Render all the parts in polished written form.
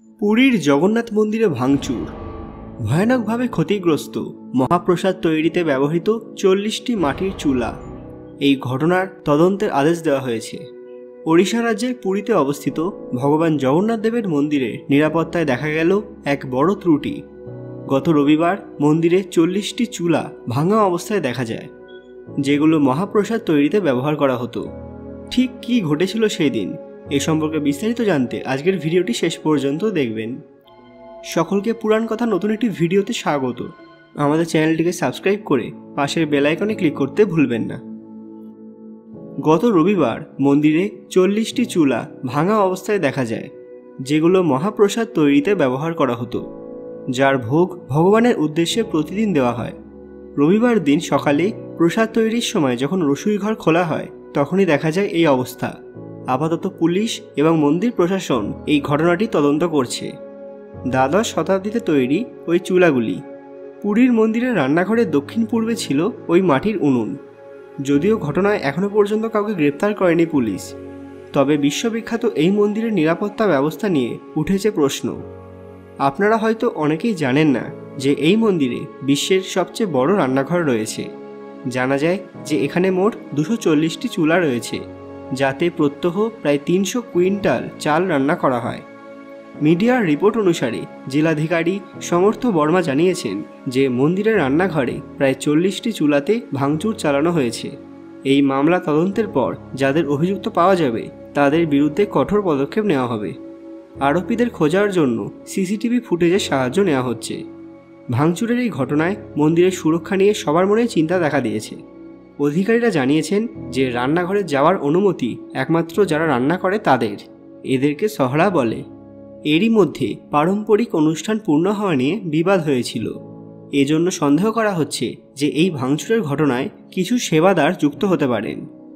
পুরীর জগন্নাথ মন্দিরে ভাঙচুর, ভয়ানকভাবে ক্ষতিগ্রস্ত মহাপ্রসাদ তৈরিতে ব্যবহৃত 40টি মাটির চুলা। এই ঘটনার তদন্তের আদেশ দেওয়া হয়েছে। ওড়িশা রাজ্যের পুরীতে অবস্থিত ভগবান জগন্নাথ দেবের মন্দিরে নিরাপত্তায় দেখা গেল এক বড় ত্রুটি। গত রবিবার মন্দিরে 40টি চুলা ভাঙা অবস্থায় দেখা যায়, যেগুলো মহাপ্রসাদ তৈরিতে ব্যবহার করা হতো। ঠিক কী ঘটেছিল সেই দিন এ সম্পর্কে বিস্তারিত জানতে আজকের ভিডিওটি শেষ পর্যন্ত দেখবেন। সকলকে পুরাণ কথা নতুন একটি ভিডিওতে স্বাগত। আমাদের চ্যানেলটিকে সাবস্ক্রাইব করে পাশের বেল আইকনে ক্লিক করতে ভুলবেন না। গত রবিবার মন্দিরে 40টি চুলা ভাঙা অবস্থায় দেখা যায়, যেগুলো মহাপ্রসাদ তৈরিতে ব্যবহার করা হতো, যার ভোগ ভগবানের উদ্দেশ্যে প্রতিদিন দেওয়া হয়। রবিবার দিন সকালে প্রসাদ তৈরির সময় যখন রসুই ঘর খোলা হয়, তখনই দেখা যায় এই অবস্থা। আপাতত পুলিশ এবং মন্দির প্রশাসন এই ঘটনাটি তদন্ত করছে। দ্বাদশ শতাব্দীতে তৈরি ওই চুলাগুলি। পুরীর মন্দিরের রান্নাঘরের দক্ষিণ পূর্বে ছিল ওই মাটির উনুন। যদিও ঘটনায় এখনও পর্যন্ত কাউকে গ্রেপ্তার করেনি পুলিশ, তবে বিশ্ববিখ্যাত এই মন্দিরের নিরাপত্তা ব্যবস্থা নিয়ে উঠেছে প্রশ্ন। আপনারা হয়তো অনেকেই জানেন না যে এই মন্দিরে বিশ্বের সবচেয়ে বড় রান্নাঘর রয়েছে। জানা যায় যে এখানে মোট 240টি চুলা রয়েছে, যাতে প্রত্যহ প্রায় 300 কুইন্টাল চাল রান্না করা হয়। মিডিয়ার রিপোর্ট অনুসারে জেলাধিকারী সমর্থ বর্মা জানিয়েছেন যে মন্দিরের রান্নাঘরে প্রায় 40টি চুলাতে ভাঙচুর চালানো হয়েছে। এই মামলা তদন্তের পর যাদের অভিযুক্ত পাওয়া যাবে তাদের বিরুদ্ধে কঠোর পদক্ষেপ নেওয়া হবে। আরোপীদের খোঁজার জন্য সিসিটিভি ফুটেজের সাহায্য নেওয়া হচ্ছে। ভাঙচুরের এই ঘটনায় মন্দিরের সুরক্ষা নিয়ে সবার মনে চিন্তা দেখা দিয়েছে। অধিকারীরা জানিয়েছেন যে রান্নাঘরে যাওয়ার অনুমতি একমাত্র যারা রান্না করে তাদের। এদেরকে সহরা বলে। এরই মধ্যে পারম্পরিক অনুষ্ঠান পূর্ণ হওয়া নিয়ে বিবাদ হয়েছিল। এজন্য সন্দেহ করা হচ্ছে যে এই ভাঙচুরের ঘটনায় কিছু সেবাদার যুক্ত হতে পারেন।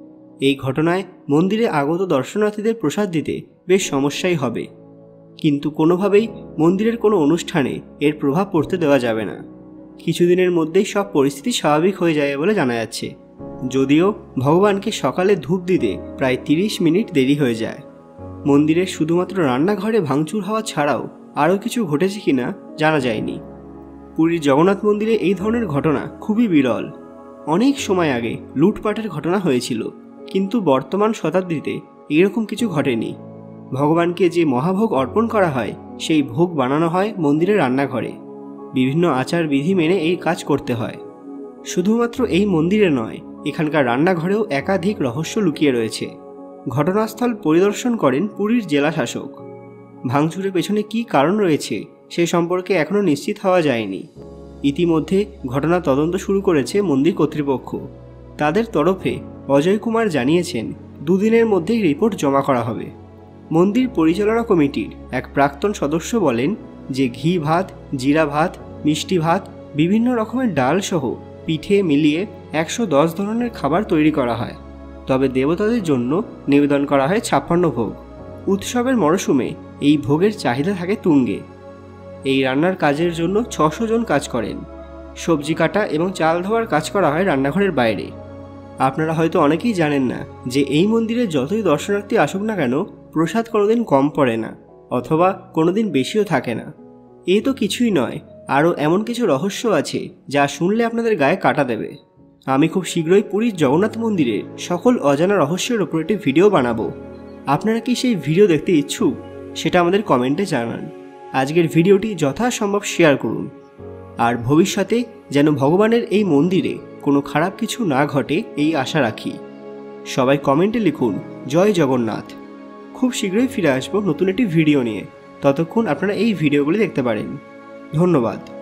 এই ঘটনায় মন্দিরে আগত দর্শনার্থীদের প্রসাদ দিতে বেশ সমস্যাই হবে, কিন্তু কোনোভাবেই মন্দিরের কোনো অনুষ্ঠানে এর প্রভাব পড়তে দেওয়া যাবে না। কিছুদিনের মধ্যেই সব পরিস্থিতি স্বাভাবিক হয়ে যাবে বলে জানা যাচ্ছে, যদিও ভগবানকে সকালে ধূপ দিতে প্রায় 30 মিনিট দেরি হয়ে যায়। মন্দিরের শুধুমাত্র রান্নাঘরে ভাঙচুর হওয়া ছাড়াও আরও কিছু ঘটেছে কিনা জানা যায়নি। পুরীর জগন্নাথ মন্দিরে এই ধরনের ঘটনা খুবই বিরল। অনেক সময় আগে লুটপাটের ঘটনা হয়েছিল, কিন্তু বর্তমান শতাব্দীতে এরকম কিছু ঘটেনি। ভগবানকে যে মহাভোগ অর্পণ করা হয় সেই ভোগ বানানো হয় মন্দিরের রান্নাঘরে। বিভিন্ন আচার বিধি মেনে এই কাজ করতে হয়। শুধুমাত্র এই মন্দিরে নয়, এখানকার রান্নাঘরেও একাধিক রহস্য লুকিয়ে রয়েছে। ঘটনাস্থল পরিদর্শন করেন পুরীর জেলা শাসক। ভাঙচুরের পেছনে কী কারণ রয়েছে সে সম্পর্কে এখনও নিশ্চিত হওয়া যায়নি। ইতিমধ্যে ঘটনা তদন্ত শুরু করেছে মন্দির কর্তৃপক্ষ। তাদের তরফে অজয় কুমার জানিয়েছেন 2 দিনের মধ্যেই রিপোর্ট জমা করা হবে। মন্দির পরিচালনা কমিটির এক প্রাক্তন সদস্য বলেন যে ঘি ভাত, জিরা ভাত, মিষ্টি ভাত, বিভিন্ন রকমের ডাল সহ পিঠে মিলিয়ে 110 ধরনের খাবার তৈরি করা হয়। তবে দেবতাদের জন্য নিবেদন করা হয় 56 ভোগ। উৎসবের মরশুমে এই ভোগের চাহিদা থাকে তুঙ্গে। এই রান্নার কাজের জন্য 600 জন কাজ করেন। সবজি কাটা এবং চাল ধোয়ার কাজ করা হয় রান্নাঘরের বাইরে। আপনারা হয়তো অনেকেই জানেন না যে এই মন্দিরে যতই দর্শনার্থী আসুক না কেন, প্রসাদ কোনোদিন কম পড়ে না, অথবা কোনোদিন বেশিও থাকে না। এ তো কিছুই নয়, আরও এমন কিছু রহস্য আছে যা শুনলে আপনাদের গায়ে কাটা দেবে। আমি খুব শীঘ্রই পুরীর জগন্নাথ মন্দিরের সকল অজানা রহস্যের উপর একটি ভিডিও বানাবো। আপনারা কি সেই ভিডিও দেখতে ইচ্ছুক সেটা আমাদের কমেন্টে জানান। আজকের ভিডিওটি যথাসম্ভব শেয়ার করুন। আর ভবিষ্যতে যেন ভগবানের এই মন্দিরে কোনো খারাপ কিছু না ঘটে এই আশা রাখি। সবাই কমেন্টে লিখুন জয় জগন্নাথ। খুব শীঘ্রই ফিরে আসবো নতুন একটি ভিডিও নিয়ে। ততক্ষণ আপনারা এই ভিডিওগুলি দেখতে পারেন। ধন্যবাদ।